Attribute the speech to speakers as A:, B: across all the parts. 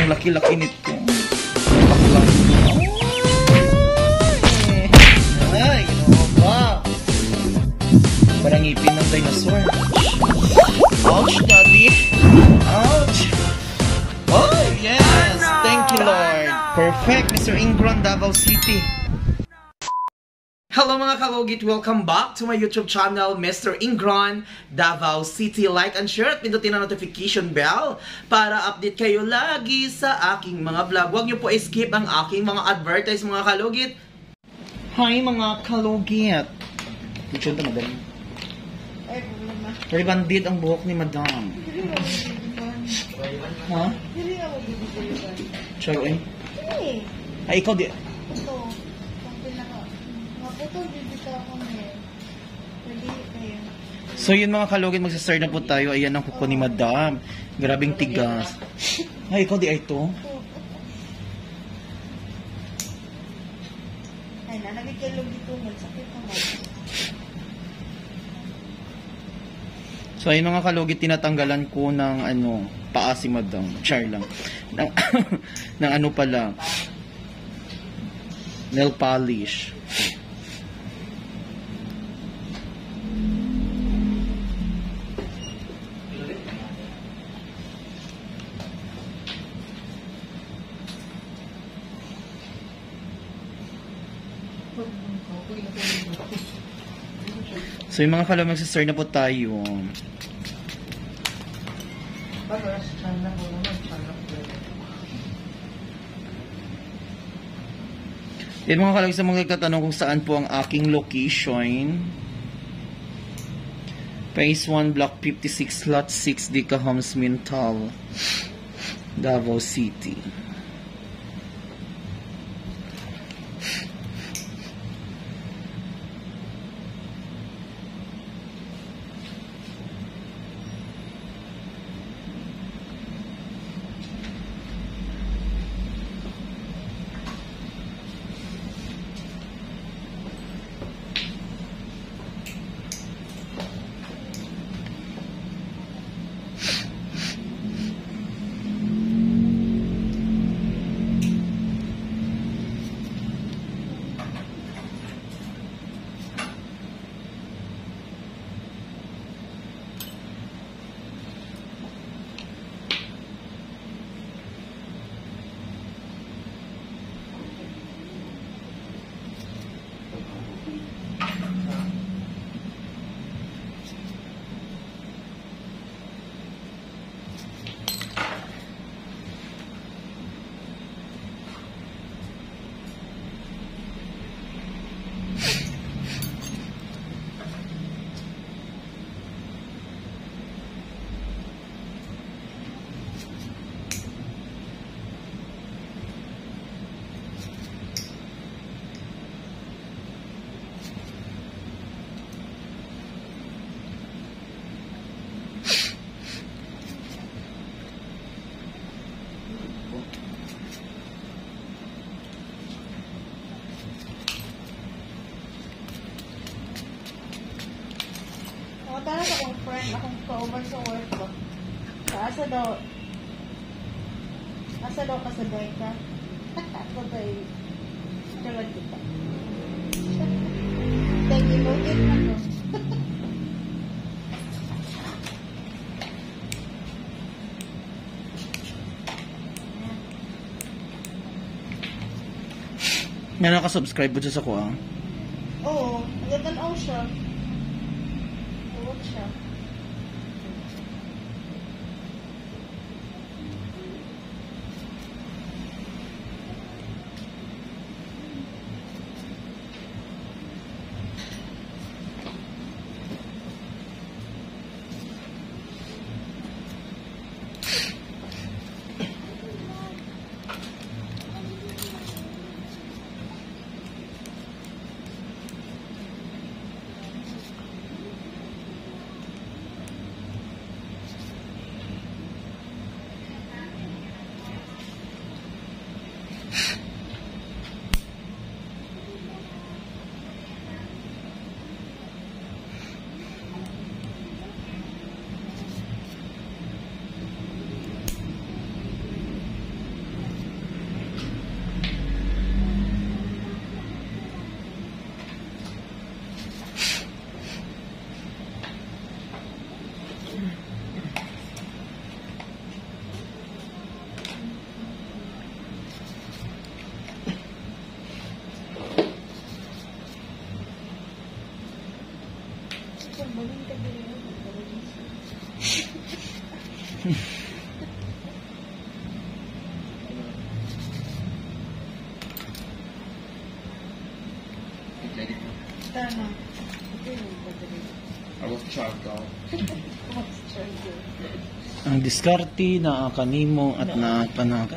A: Ang laki-laki nito. Baklang. Ay, ginawa ba? Parang ngipin ng dinosaur. Ouch, daddy. Ouch. Oh, yes. Thank you, Lord. Perfect, Mr. Ingron, Davao City. Hello mga kalugit! Welcome back to my YouTube channel, Mr. Ingron, Davao City. Like and share at pindutin ang notification bell para update kayo lagi sa aking mga vlog. Huwag niyo po skip ang aking mga advertise mga kalugit. Hi mga kalugit! Puchon ito madam. Rebandit ang buhok ni madam. Ha? Charo eh? Ay, ikaw di... So yun mga kalugit, magsastart na po tayo. Ayan ang kuko ni madam. Grabing tigas. Ay, ikaw di ay to?
B: Ay, nanagay kayo dito. Magsakit na mo.
A: So ayun mga kalugit, tinatanggalan ko ng ano, paa si madam. Char lang. ng ano pala. Nail polish. So yung mga kalugit, magsastart na po tayo. Yan mga kalugit, sa mga nagtatanong kung saan po ang aking location. Phase 1, Block 56, Lot 6, Dica Homes, Mintal, Davao City.
B: Tara sa akong friend, akong ka-over sa work ko. Asa daw ka sa day ka? Ako ba'y tulad kita. Thank you, login na to.
A: Nga nakasubscribe po siya sa kuha.
B: Oo, nagtanaw siya. Huwag siya. na.
C: I was charcoal.
A: Ang diskarte na kanimo at na panako.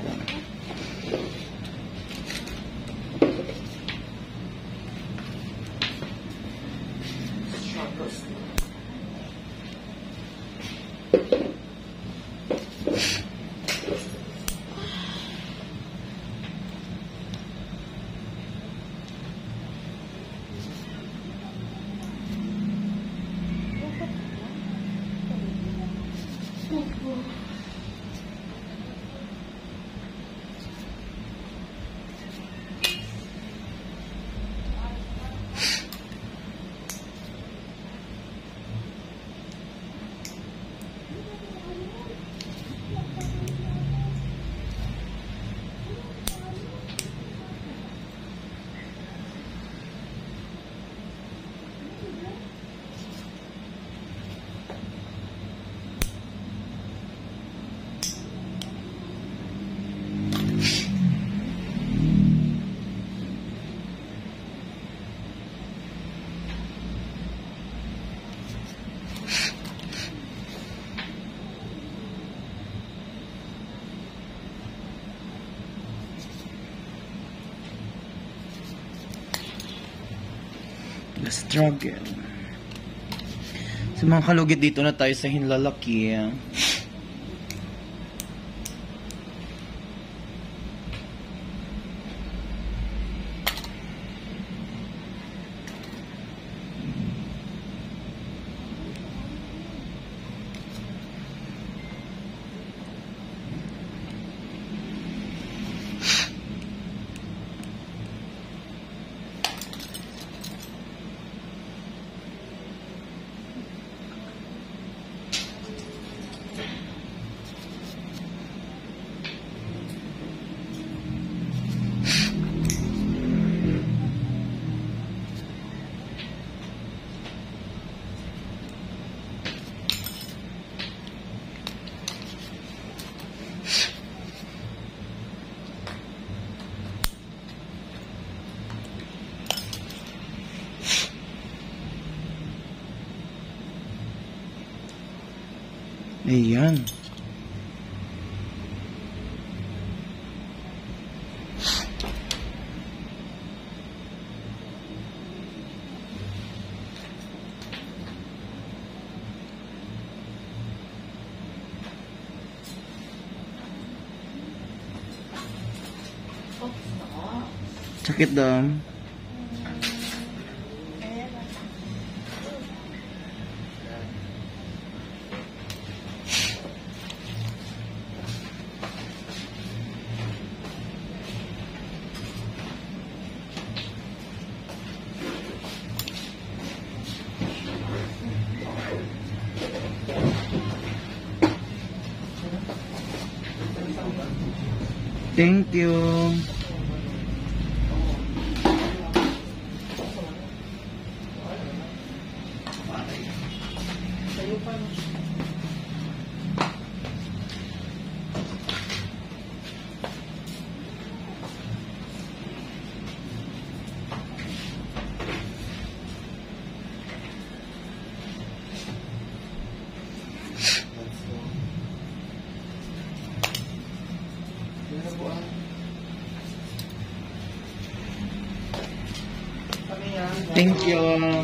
A: The struggle. Sa mga kalugit, dito na tayo sa hinlalaki. Ayan. Sakit daw. Thank you. Thank you.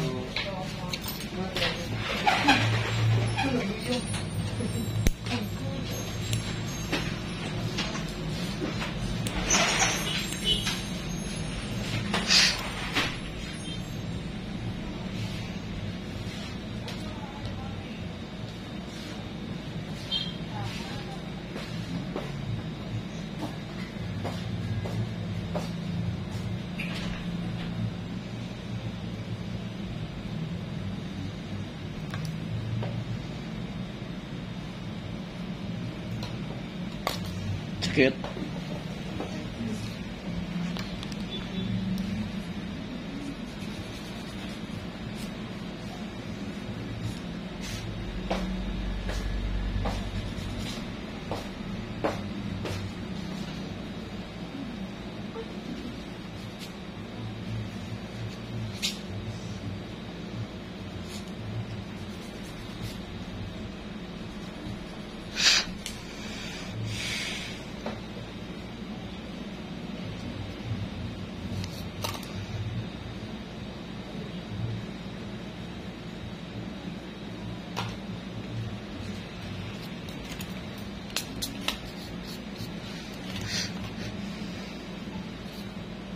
A: Sakit.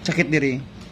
A: Sakit diri.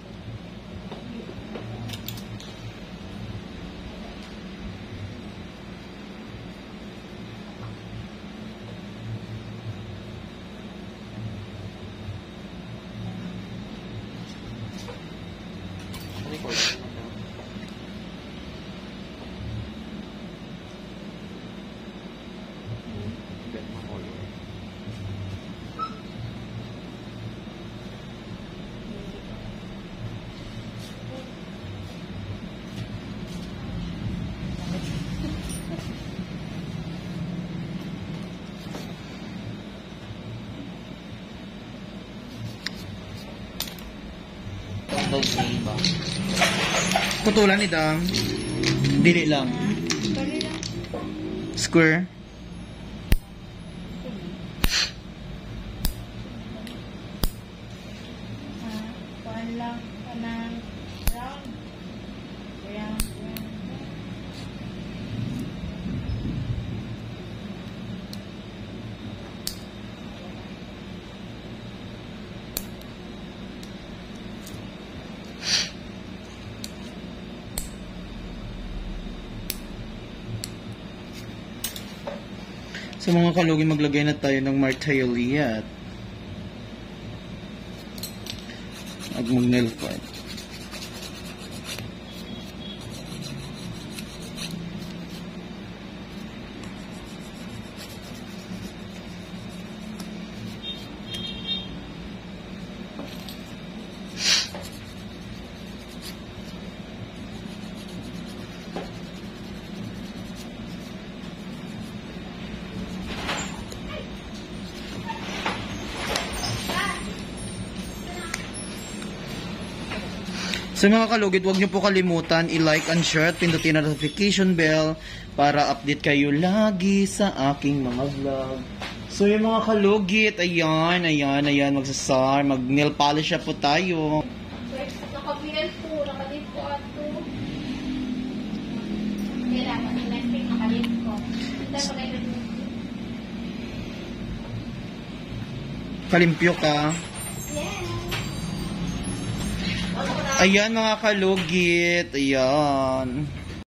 A: Putulan ni Dang. Dili lang.
B: Bali lang.
A: Square.
B: Kuan lang. Kanang round. Round.
A: Sa mga kalugi, maglagay na tayo ng martayoliat. At mag-nail part. Sa mga kalugit, huwag niyo po kalimutan i-like and share at pindutin ang notification bell para update kayo lagi sa aking mga vlog. So yung mga kalugit, ayan, magsasar, mag-nail polish na po tayo.
B: Nakabilan po. Nakalit po ato. Kailangan ni Netflix nakalit ko. Hindi ko na yun.
A: Kalimpyo ka.
B: Yeah.
A: Ayan mga kalugit, ayan.